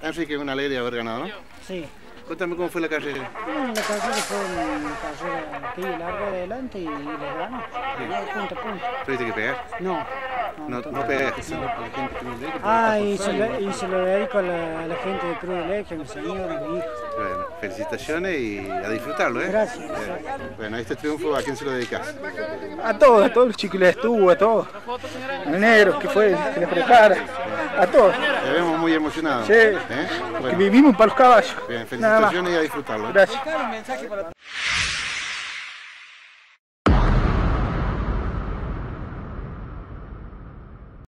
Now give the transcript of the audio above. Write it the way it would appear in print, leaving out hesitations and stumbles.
Enrique, una alegría haber ganado, ¿no? Sí. Cuéntame cómo fue la carrera. La carrera fue una carrera que larga adelante y le gano. Punto a punto. ¿Tuviste que pegar? No. No pegaste. Y se lo dedico a la gente de Cruz del Eje, a mi señora, a mi hijo. Bueno, felicitaciones y a disfrutarlo, ¿eh? Gracias. Bueno, este triunfo, ¿a quién se lo dedicas? A todos los chicos les estuvo, a todos. Al negro, que fue, que les prepara. A todos. Te vemos muy emocionados. Sí, ¿eh? porque vivimos para los caballos. Bien, felicitaciones y a disfrutarlo. Gracias.